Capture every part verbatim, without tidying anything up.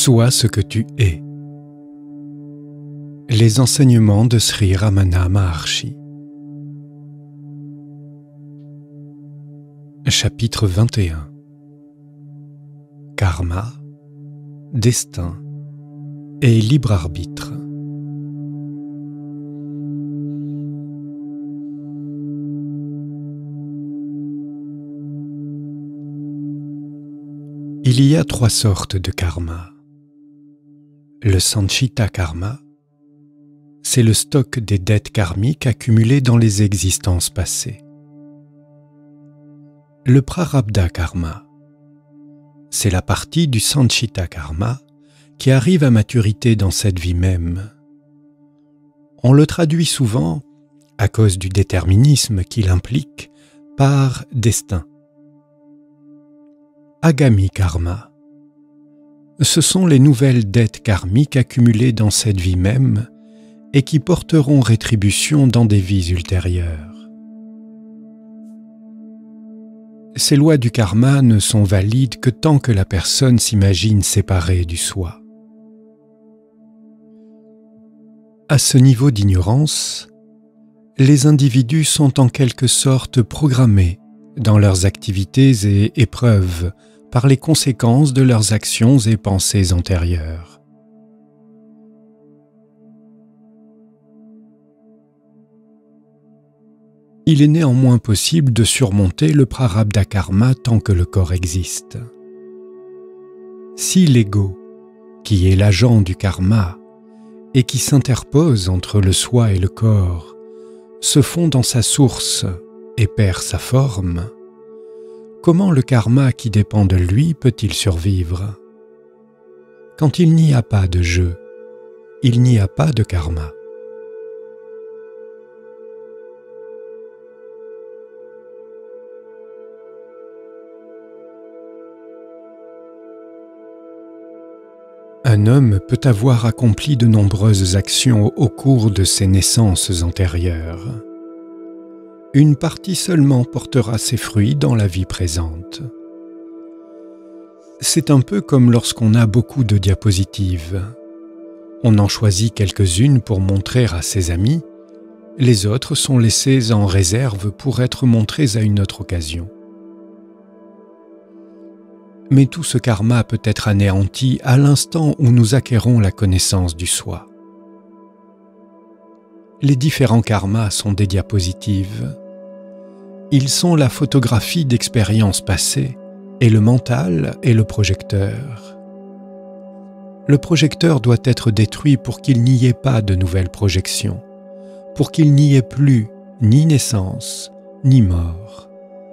Sois ce que tu es. Les enseignements de Sri Ramana Maharshi. Chapitre vingt et un. Karma, destin et libre arbitre. Il y a trois sortes de karma. Le sanchita karma, c'est le stock des dettes karmiques accumulées dans les existences passées. Le prarabdha karma, c'est la partie du sanchita karma qui arrive à maturité dans cette vie même. On le traduit souvent, à cause du déterminisme qu'il implique, par destin. Agami karma, ce sont les nouvelles dettes karmiques accumulées dans cette vie même et qui porteront rétribution dans des vies ultérieures. Ces lois du karma ne sont valides que tant que la personne s'imagine séparée du soi. À ce niveau d'ignorance, les individus sont en quelque sorte programmés dans leurs activités et épreuves par les conséquences de leurs actions et pensées antérieures. Il est néanmoins possible de surmonter le prarabdha karma tant que le corps existe. Si l'ego, qui est l'agent du karma et qui s'interpose entre le soi et le corps, se fond dans sa source et perd sa forme, comment le karma qui dépend de lui peut-il survivre? Quand il n'y a pas de jeu, il n'y a pas de karma. Un homme peut avoir accompli de nombreuses actions au cours de ses naissances antérieures. Une partie seulement portera ses fruits dans la vie présente. C'est un peu comme lorsqu'on a beaucoup de diapositives. On en choisit quelques-unes pour montrer à ses amis, les autres sont laissées en réserve pour être montrées à une autre occasion. Mais tout ce karma peut être anéanti à l'instant où nous acquérons la connaissance du soi. Les différents karmas sont des diapositives. Ils sont la photographie d'expériences passées et le mental est le projecteur. Le projecteur doit être détruit pour qu'il n'y ait pas de nouvelles projections, pour qu'il n'y ait plus ni naissance ni mort.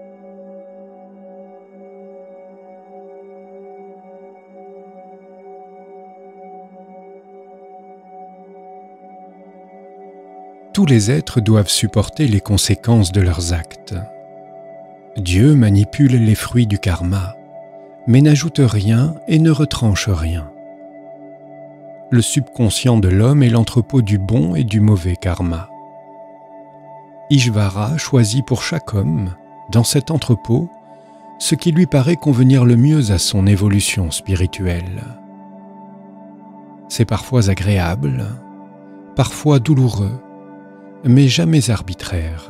Tous les êtres doivent supporter les conséquences de leurs actes. Dieu manipule les fruits du karma, mais n'ajoute rien et ne retranche rien. Le subconscient de l'homme est l'entrepôt du bon et du mauvais karma. Ishvara choisit pour chaque homme, dans cet entrepôt, ce qui lui paraît convenir le mieux à son évolution spirituelle. C'est parfois agréable, parfois douloureux, mais jamais arbitraire.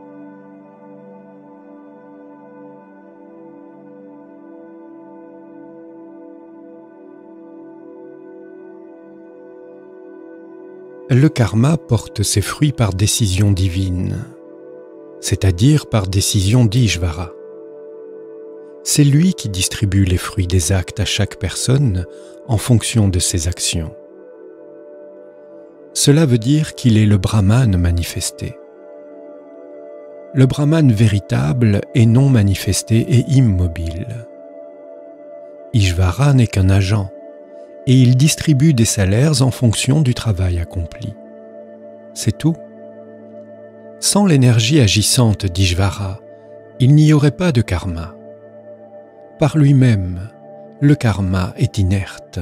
Le karma porte ses fruits par décision divine, c'est-à-dire par décision d'Ishvara. C'est lui qui distribue les fruits des actes à chaque personne en fonction de ses actions. Cela veut dire qu'il est le Brahman manifesté. Le Brahman véritable est non manifesté et immobile. Ishvara n'est qu'un agent, et il distribue des salaires en fonction du travail accompli. C'est tout. Sans l'énergie agissante d'Ishvara, il n'y aurait pas de karma. Par lui-même, le karma est inerte.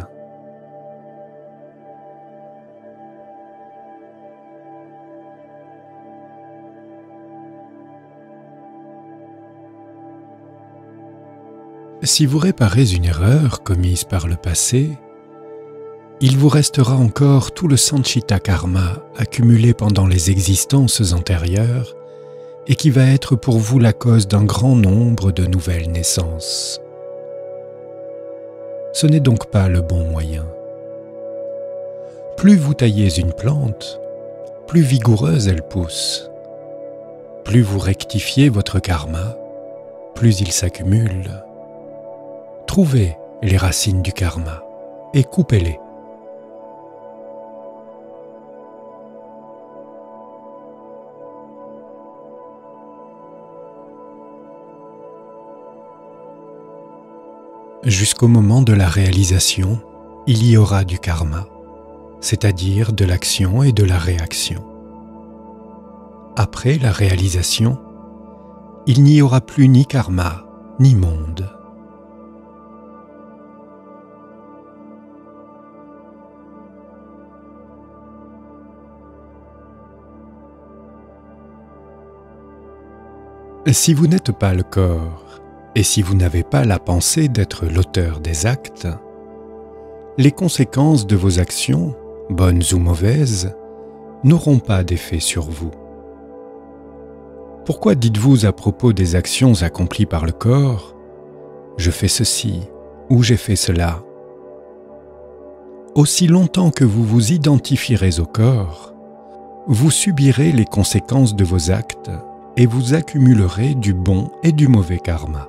Si vous réparez une erreur commise par le passé, il vous restera encore tout le sanchita karma accumulé pendant les existences antérieures et qui va être pour vous la cause d'un grand nombre de nouvelles naissances. Ce n'est donc pas le bon moyen. Plus vous taillez une plante, plus vigoureuse elle pousse. Plus vous rectifiez votre karma, plus il s'accumule. Trouvez les racines du karma et coupez-les. Jusqu'au moment de la réalisation, il y aura du karma, c'est-à-dire de l'action et de la réaction. Après la réalisation, il n'y aura plus ni karma, ni monde. Si vous n'êtes pas le corps, et si vous n'avez pas la pensée d'être l'auteur des actes, les conséquences de vos actions, bonnes ou mauvaises, n'auront pas d'effet sur vous. Pourquoi dites-vous à propos des actions accomplies par le corps « je fais ceci » ou « j'ai fait cela » ? Aussi longtemps que vous vous identifierez au corps, vous subirez les conséquences de vos actes et vous accumulerez du bon et du mauvais karma.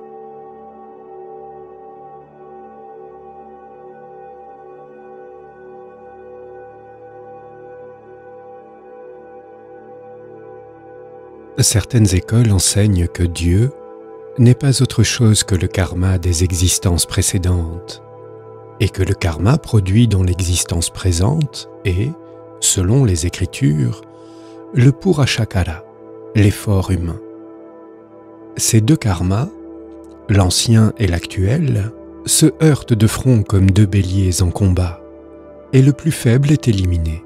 Certaines écoles enseignent que Dieu n'est pas autre chose que le karma des existences précédentes, et que le karma produit dans l'existence présente est, selon les Écritures, le Purashakara, l'effort humain. Ces deux karmas, l'ancien et l'actuel, se heurtent de front comme deux béliers en combat, et le plus faible est éliminé.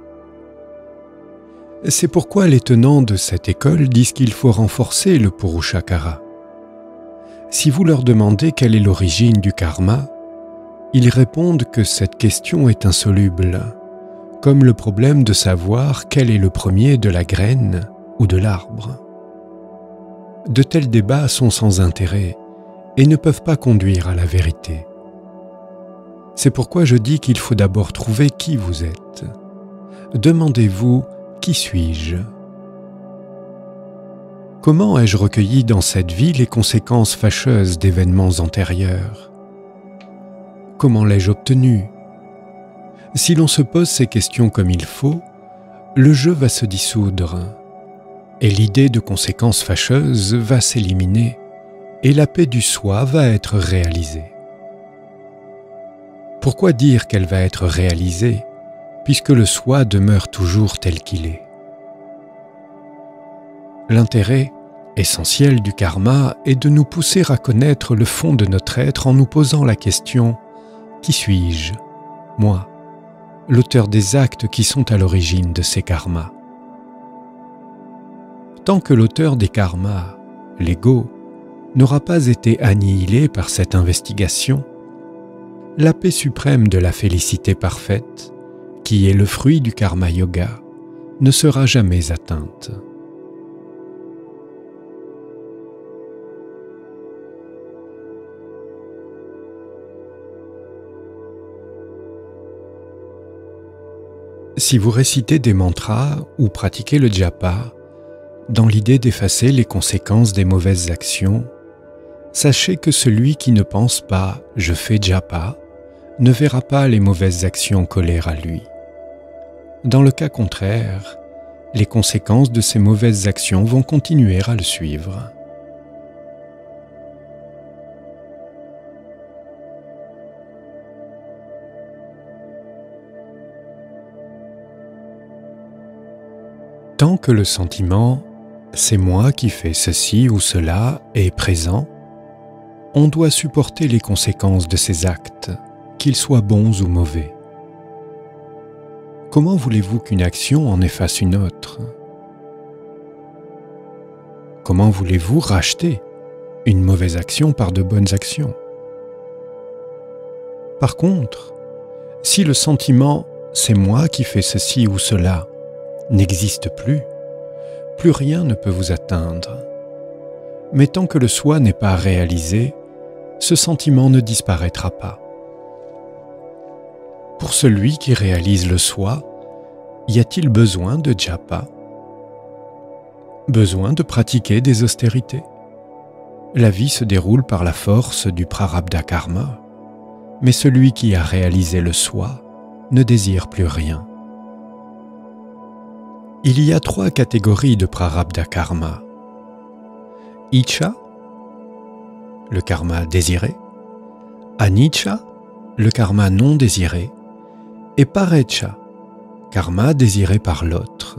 C'est pourquoi les tenants de cette école disent qu'il faut renforcer le Purushakara. Si vous leur demandez quelle est l'origine du karma, ils répondent que cette question est insoluble, comme le problème de savoir quel est le premier de la graine ou de l'arbre. De tels débats sont sans intérêt et ne peuvent pas conduire à la vérité. C'est pourquoi je dis qu'il faut d'abord trouver qui vous êtes. Demandez-vous « Qui suis-je » ? Comment ai-je recueilli dans cette vie les conséquences fâcheuses d'événements antérieurs ? Comment l'ai-je obtenu ? Si l'on se pose ces questions comme il faut, le jeu va se dissoudre, et l'idée de conséquences fâcheuses va s'éliminer, et la paix du soi va être réalisée. Pourquoi dire qu'elle va être réalisée, puisque le soi demeure toujours tel qu'il est? L'intérêt essentiel du karma est de nous pousser à connaître le fond de notre être en nous posant la question « Qui suis-je ? Moi, l'auteur des actes qui sont à l'origine de ces karmas. » Tant que l'auteur des karmas, l'ego, n'aura pas été annihilé par cette investigation, la paix suprême de la félicité parfaite, qui est le fruit du karma yoga, ne sera jamais atteinte. Si vous récitez des mantras ou pratiquez le japa, dans l'idée d'effacer les conséquences des mauvaises actions, sachez que celui qui ne pense pas « je fais japa » ne verra pas les mauvaises actions coller à lui. Dans le cas contraire, les conséquences de ces mauvaises actions vont continuer à le suivre. Tant que le sentiment « c'est moi qui fais ceci ou cela » est présent, on doit supporter les conséquences de ces actes, qu'ils soient bons ou mauvais. Comment voulez-vous qu'une action en efface une autre? Comment voulez-vous racheter une mauvaise action par de bonnes actions? Par contre, si le sentiment c'est moi qui fais ceci ou cela n'existe plus, plus rien ne peut vous atteindre. Mais tant que le soi n'est pas réalisé, ce sentiment ne disparaîtra pas. Pour celui qui réalise le soi, y a-t-il besoin de japa? Besoin de pratiquer des austérités? La vie se déroule par la force du prarabdha karma, mais celui qui a réalisé le soi ne désire plus rien. Il y a trois catégories de prarabdha karma. Icha, le karma désiré, anicca, le karma non désiré, et parecca, karma désiré par l'autre.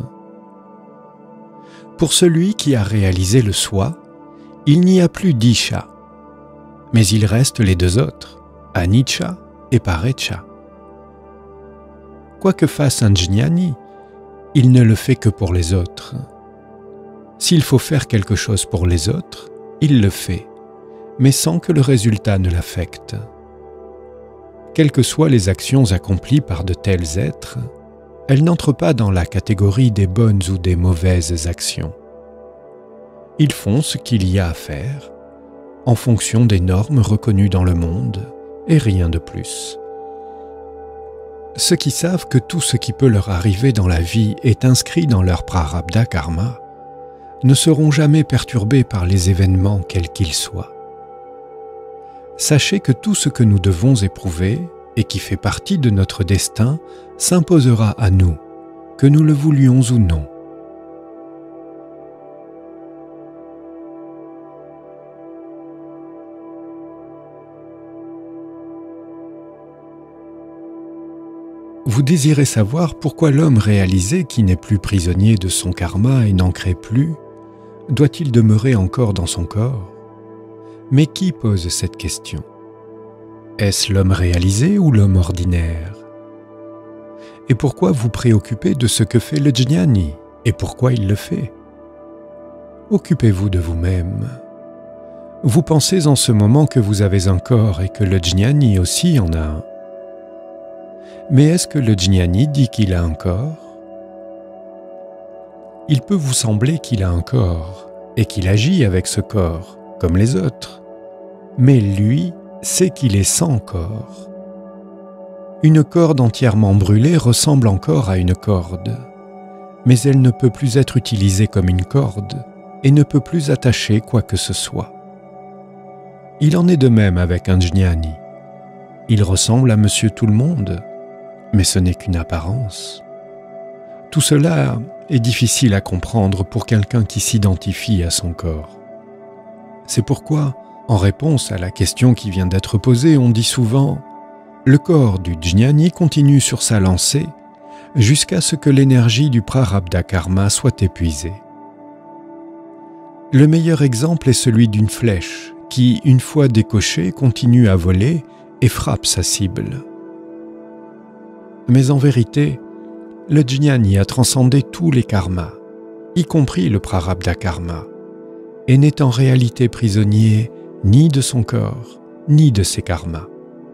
Pour celui qui a réalisé le soi, il n'y a plus d'Icha, mais il reste les deux autres, anicca et parecca. Quoi que fasse un jnani, il ne le fait que pour les autres. S'il faut faire quelque chose pour les autres, il le fait, mais sans que le résultat ne l'affecte. Quelles que soient les actions accomplies par de tels êtres, elles n'entrent pas dans la catégorie des bonnes ou des mauvaises actions. Ils font ce qu'il y a à faire, en fonction des normes reconnues dans le monde, et rien de plus. Ceux qui savent que tout ce qui peut leur arriver dans la vie est inscrit dans leur prarabdha karma ne seront jamais perturbés par les événements quels qu'ils soient. Sachez que tout ce que nous devons éprouver et qui fait partie de notre destin s'imposera à nous, que nous le voulions ou non. Vous désirez savoir pourquoi l'homme réalisé qui n'est plus prisonnier de son karma et n'en crée plus, doit-il demeurer encore dans son corps? Mais qui pose cette question? Est-ce l'homme réalisé ou l'homme ordinaire? Et pourquoi vous préoccupez de ce que fait le jnani et pourquoi il le fait? Occupez-vous de vous-même. Vous pensez en ce moment que vous avez un corps et que le jnani aussi en a un. Mais est-ce que le jnani dit qu'il a un corps? Il peut vous sembler qu'il a un corps et qu'il agit avec ce corps, comme les autres. Mais lui sait qu'il est sans corps. Une corde entièrement brûlée ressemble encore à une corde, mais elle ne peut plus être utilisée comme une corde et ne peut plus attacher quoi que ce soit. Il en est de même avec un jnani. Il ressemble à Monsieur Tout-le-Monde, mais ce n'est qu'une apparence. Tout cela est difficile à comprendre pour quelqu'un qui s'identifie à son corps. C'est pourquoi, en réponse à la question qui vient d'être posée, on dit souvent « Le corps du jnani continue sur sa lancée jusqu'à ce que l'énergie du prarabdha karma soit épuisée. » Le meilleur exemple est celui d'une flèche qui, une fois décochée, continue à voler et frappe sa cible. Mais en vérité, le jnani a transcendé tous les karmas, y compris le prarabdha karma, et n'est en réalité prisonnier ni de son corps, ni de ses karmas.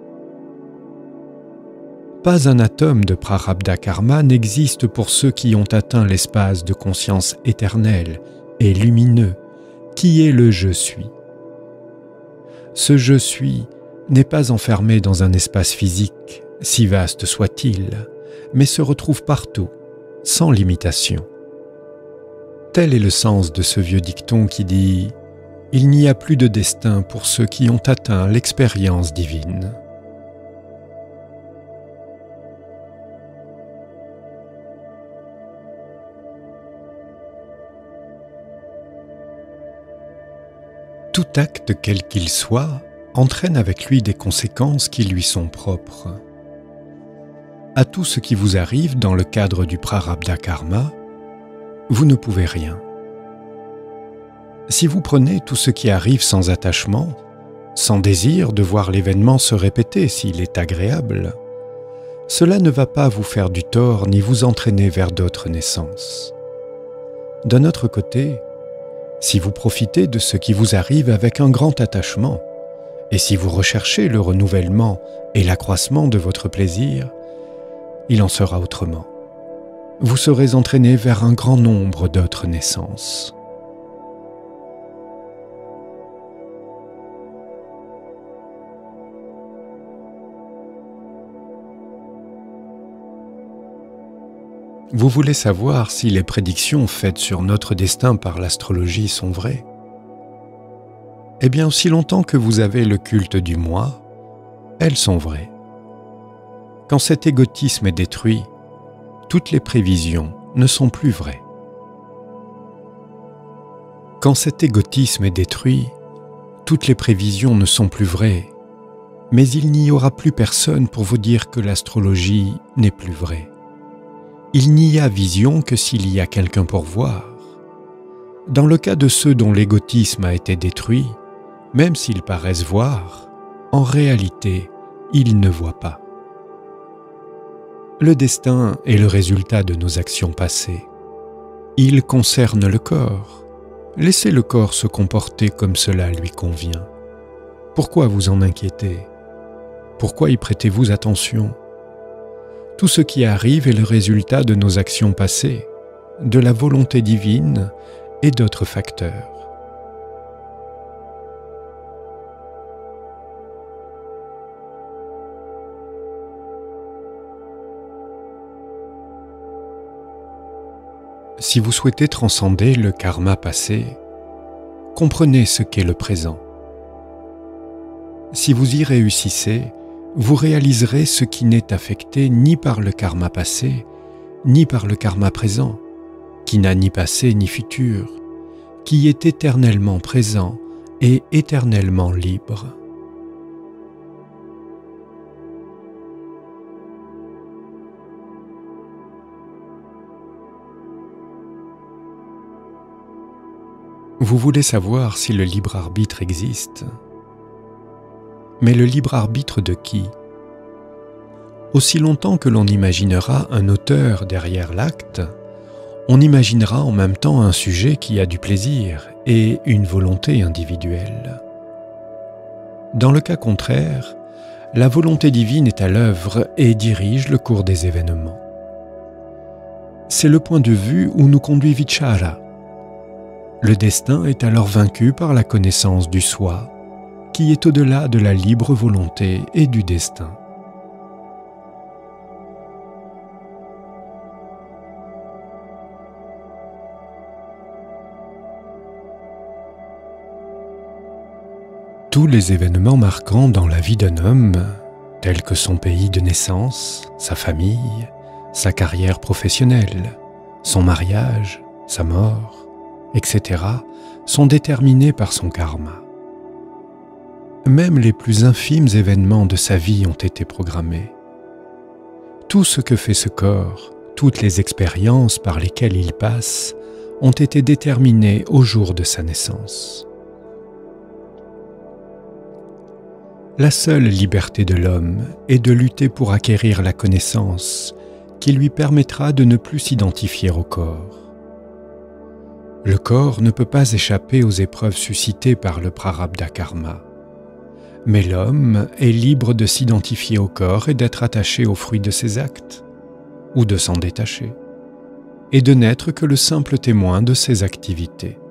Pas un atome de prarabdha karma n'existe pour ceux qui ont atteint l'espace de conscience éternel et lumineux, qui est le « je suis ». Ce « je suis » n'est pas enfermé dans un espace physique, si vaste soit-il, mais se retrouve partout, sans limitation. Tel est le sens de ce vieux dicton qui dit « Il n'y a plus de destin pour ceux qui ont atteint l'expérience divine ». Tout acte quel qu'il soit entraîne avec lui des conséquences qui lui sont propres. À tout ce qui vous arrive dans le cadre du prarabdha karma, vous ne pouvez rien. Si vous prenez tout ce qui arrive sans attachement, sans désir de voir l'événement se répéter s'il est agréable, cela ne va pas vous faire du tort ni vous entraîner vers d'autres naissances. D'un autre côté, si vous profitez de ce qui vous arrive avec un grand attachement, et si vous recherchez le renouvellement et l'accroissement de votre plaisir, il en sera autrement. Vous serez entraîné vers un grand nombre d'autres naissances. Vous voulez savoir si les prédictions faites sur notre destin par l'astrologie sont vraies? Eh bien, aussi longtemps que vous avez le culte du moi, elles sont vraies. Quand cet égotisme est détruit, toutes les prévisions ne sont plus vraies. Quand cet égotisme est détruit, toutes les prévisions ne sont plus vraies, mais il n'y aura plus personne pour vous dire que l'astrologie n'est plus vraie. Il n'y a vision que s'il y a quelqu'un pour voir. Dans le cas de ceux dont l'égotisme a été détruit, même s'ils paraissent voir, en réalité, ils ne voient pas. Le destin est le résultat de nos actions passées. Il concerne le corps. Laissez le corps se comporter comme cela lui convient. Pourquoi vous en inquiétez? Pourquoi y prêtez-vous attention? Tout ce qui arrive est le résultat de nos actions passées, de la volonté divine et d'autres facteurs. Si vous souhaitez transcender le karma passé, comprenez ce qu'est le présent. Si vous y réussissez, vous réaliserez ce qui n'est affecté ni par le karma passé, ni par le karma présent, qui n'a ni passé ni futur, qui est éternellement présent et éternellement libre. Vous voulez savoir si le libre arbitre existe? Mais le libre arbitre de qui? Aussi longtemps que l'on imaginera un auteur derrière l'acte, on imaginera en même temps un sujet qui a du plaisir et une volonté individuelle. Dans le cas contraire, la volonté divine est à l'œuvre et dirige le cours des événements. C'est le point de vue où nous conduit Vichara. Le destin est alors vaincu par la connaissance du soi, qui est au-delà de la libre volonté et du destin. Tous les événements marquants dans la vie d'un homme, tels que son pays de naissance, sa famille, sa carrière professionnelle, son mariage, sa mort, et cetera, sont déterminés par son karma. Même les plus infimes événements de sa vie ont été programmés. Tout ce que fait ce corps, toutes les expériences par lesquelles il passe, ont été déterminées au jour de sa naissance. La seule liberté de l'homme est de lutter pour acquérir la connaissance qui lui permettra de ne plus s'identifier au corps. Le corps ne peut pas échapper aux épreuves suscitées par le prarabdha karma. Mais l'homme est libre de s'identifier au corps et d'être attaché aux fruits de ses actes, ou de s'en détacher, et de n'être que le simple témoin de ses activités.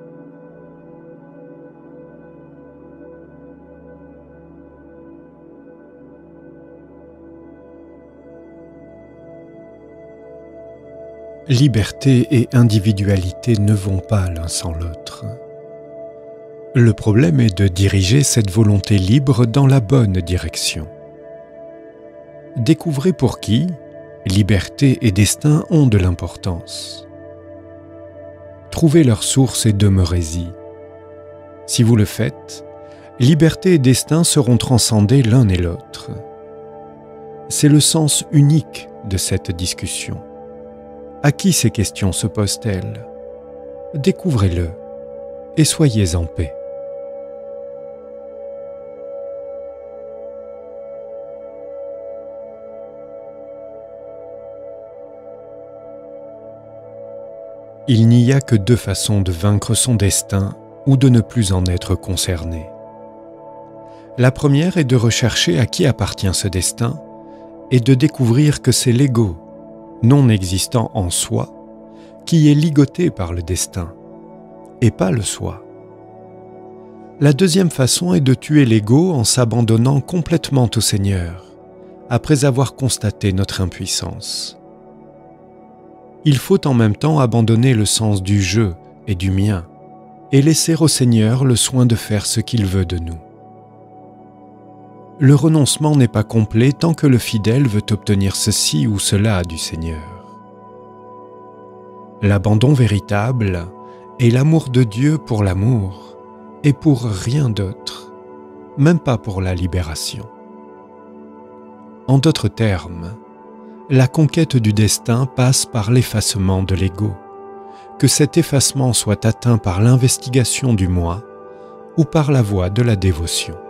Liberté et individualité ne vont pas l'un sans l'autre. Le problème est de diriger cette volonté libre dans la bonne direction. Découvrez pour qui liberté et destin ont de l'importance. Trouvez leur source et demeurez-y. Si vous le faites, liberté et destin seront transcendés l'un et l'autre. C'est le sens unique de cette discussion. À qui ces questions se posent-elles? Découvrez-le et soyez en paix. Il n'y a que deux façons de vaincre son destin ou de ne plus en être concerné. La première est de rechercher à qui appartient ce destin et de découvrir que c'est l'ego non existant en soi, qui est ligoté par le destin, et pas le soi. La deuxième façon est de tuer l'ego en s'abandonnant complètement au Seigneur, après avoir constaté notre impuissance. Il faut en même temps abandonner le sens du jeu et du mien, et laisser au Seigneur le soin de faire ce qu'il veut de nous. Le renoncement n'est pas complet tant que le fidèle veut obtenir ceci ou cela du Seigneur. L'abandon véritable est l'amour de Dieu pour l'amour et pour rien d'autre, même pas pour la libération. En d'autres termes, la conquête du destin passe par l'effacement de l'ego, que cet effacement soit atteint par l'investigation du moi ou par la voie de la dévotion.